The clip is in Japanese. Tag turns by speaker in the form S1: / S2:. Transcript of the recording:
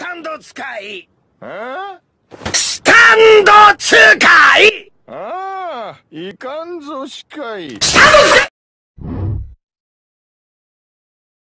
S1: タンド使い。
S2: あ
S1: スタンド使い。
S2: あ、いかんぞしかい。
S1: スタンド使い